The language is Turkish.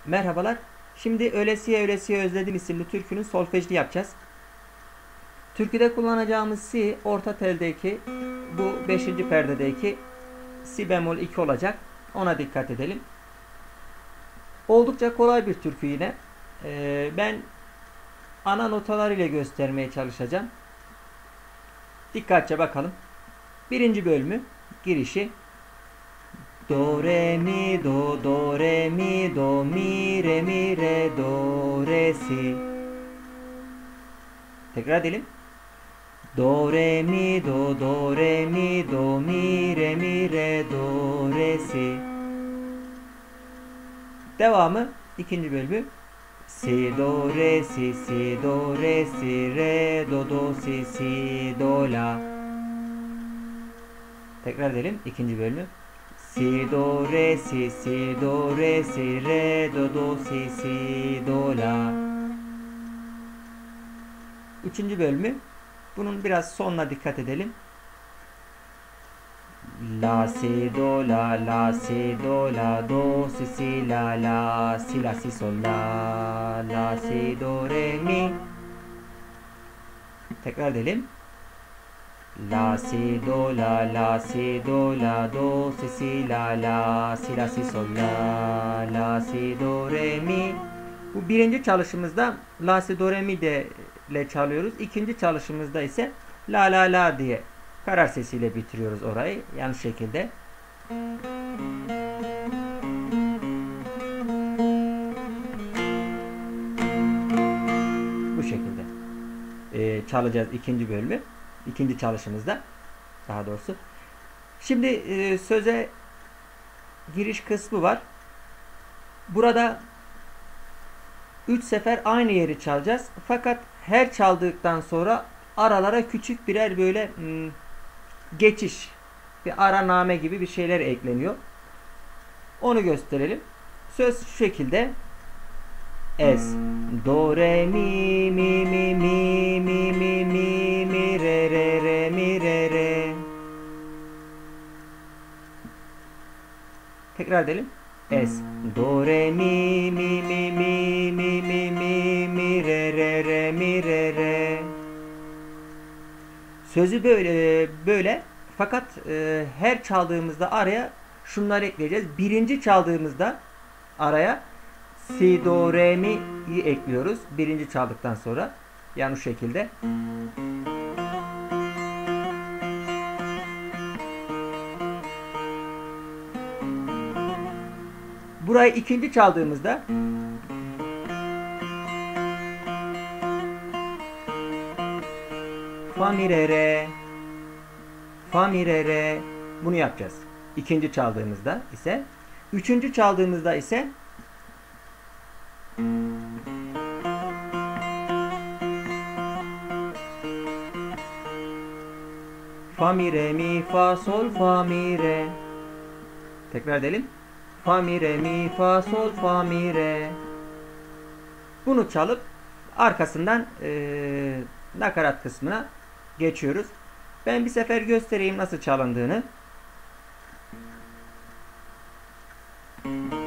Merhabalar. Şimdi Ölesiye Ölesiye Özledim isimli türkünün solfejini yapacağız. Türküde kullanacağımız si orta teldeki, bu 5. perdedeki si bemol 2 olacak. Ona dikkat edelim. Oldukça kolay bir türkü yine. Ben ana notalar ile göstermeye çalışacağım. Dikkatçe bakalım. Birinci bölümü, girişi. Do, re, mi, do, do, re, mi, do, mi, re, do, re, si. Tekrar edelim. Do, re, mi, do, do, re, mi, do, mi, re, do, re, si. Devamı, ikinci bölümü. Si, do, re, si, si, do, re, si, re, do, do, si, si, do, la. Tekrar edelim, ikinci bölümü. Si, do, re, si, si, do, re, si, re, do, do, si, si, do, la. Üçüncü bölümü. Bunun biraz sonuna dikkat edelim. La, si, do, la, la, si, do, la, do, si, si, la, si, sol, la, si, do, re, mi. Tekrar edelim. La, si, do, la, si, do, la, do, si, la, si, sol, la, si, do, re, mi. Bu birinci çalışımızda la, si, do, re, mi de ile çalıyoruz. İkinci çalışımızda ise la diye karar sesiyle bitiriyoruz orayı. Yanlış şekilde. Bu şekilde çalacağız ikinci bölümü. İkinci çalışımızda daha doğrusu. Şimdi söze giriş kısmı var. Burada 3 sefer aynı yeri çalacağız. Fakat her çaldıktan sonra aralara küçük birer böyle geçiş, bir araname gibi bir şeyler ekleniyor. Onu gösterelim. Söz şu şekilde. Es, do, re, mi, mi, mi, mi, mi, mi, mi, mi, re, mi, re. Tekrar edelim. Es, do, re, mi, mi, mi, mi, mi, mi, mi, mi, re, mi, re. Sözü böyle fakat her çaldığımızda araya şunları ekleyeceğiz. Birinci çaldığımızda araya si, do, re, mi'yi ekliyoruz. Birinci çaldıktan sonra. Yani şu şekilde. Burayı ikinci çaldığımızda fa, mi, re, bunu yapacağız. İkinci çaldığımızda ise, üçüncü çaldığımızda ise fa, mi, re, mi, fa, sol, fa, mi, re. Tekrar edelim. Fa, mi, re, mi, fa, sol, fa, mi, re. Bunu çalıp arkasından nakarat kısmına geçiyoruz. Ben bir sefer göstereyim nasıl çalındığını.